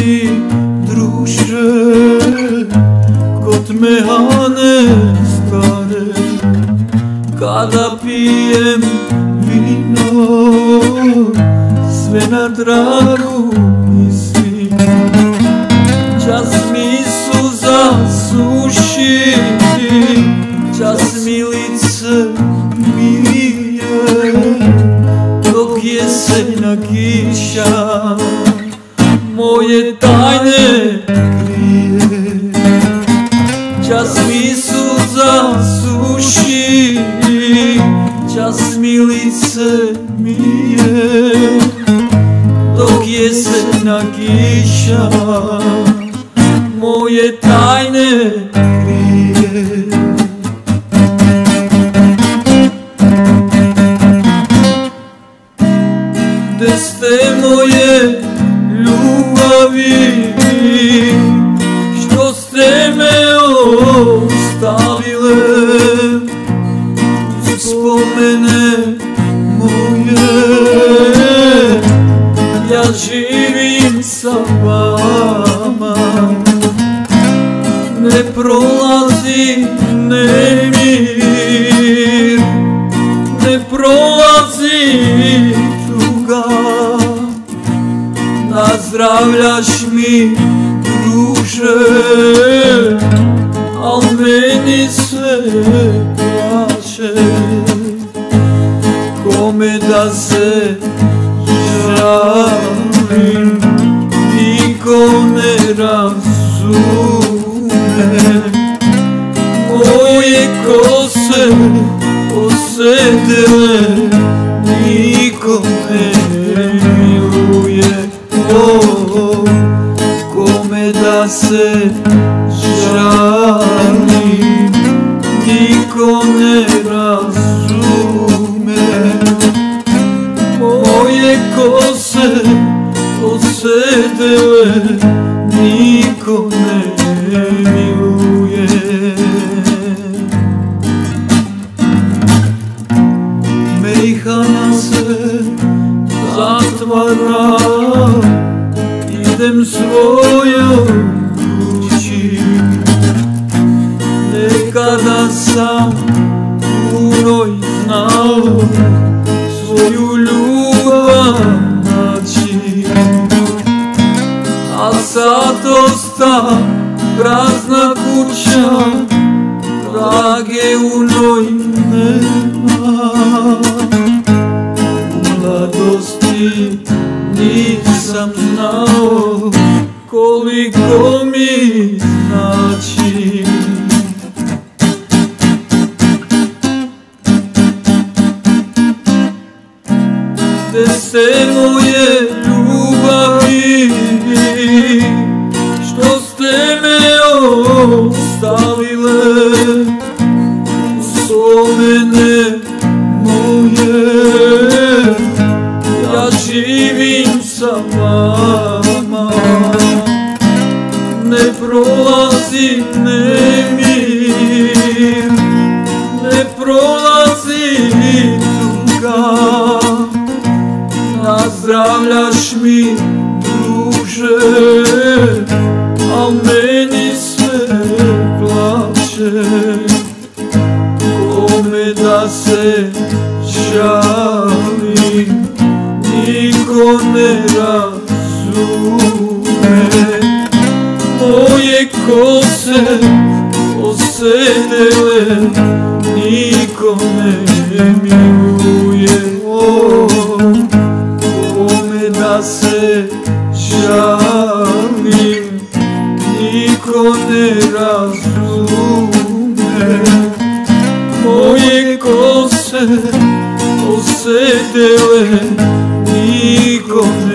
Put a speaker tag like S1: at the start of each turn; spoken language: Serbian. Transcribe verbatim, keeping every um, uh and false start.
S1: ti druže, kod mehane stare, kada pijem vino, sve na dragu mislim. Čas mi suza suši, čas mi lice mije, dok jesena kiša moje tajne krije. Čas mi suza suši, čas mi lice mije, dok jesena kiša moje tajne krije. Gde ste moje ljubavi, što ste me ostavile, spomene moje, ja živim sa vama. Ne prolazi nemir, ne prolazi tuga, nazdravljaš mi druže, al meni sve plače. Kome da se žalim, niko ne razume. Moje kose osedele, niko ne miluje. Oh, kome da se žalim, niko ne razume. Moje kose osedele, niko ne miluje. Mejhana se zatvara, idem svojoj kući. Nekada sam puno znao svoju ljubav naći, a sad osta prazna kuća, trage u njoj nema. U mladosti nisam znao koliko mi znači. Gde ste moje ljubavi, što ste me ostavile, spomene moje, ja živim sa vama. Ne prolazi nemir, ne prolazi tuga, nazdravljaš mi druže, al meni sve plače. Kome da se žalim, niko ne razume. Moje kose osedele, niko ne miluje. Oh, kome da se žalim, niko ne razume. Moje kose osedele, niko ne